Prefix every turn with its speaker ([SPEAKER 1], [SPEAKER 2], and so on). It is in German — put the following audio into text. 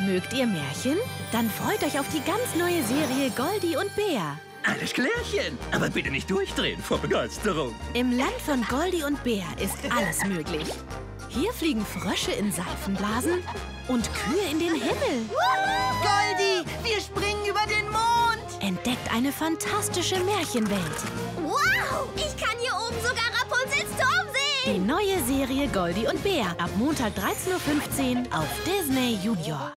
[SPEAKER 1] Mögt ihr Märchen? Dann freut euch auf die ganz neue Serie Goldi und Bär.
[SPEAKER 2] Alles klärchen, aber bitte nicht durchdrehen vor Begeisterung.
[SPEAKER 1] Im Land von Goldi und Bär ist alles möglich. Hier fliegen Frösche in Seifenblasen und Kühe in den Himmel.
[SPEAKER 3] Goldi, wir springen über den Mond!
[SPEAKER 1] Entdeckt eine fantastische Märchenwelt.
[SPEAKER 4] Wow, ich kann hier oben sogar Rapunzels Turm
[SPEAKER 1] Die
[SPEAKER 4] sehen!
[SPEAKER 1] neue Serie Goldi und Bär ab Montag 13:15 Uhr auf Disney Junior.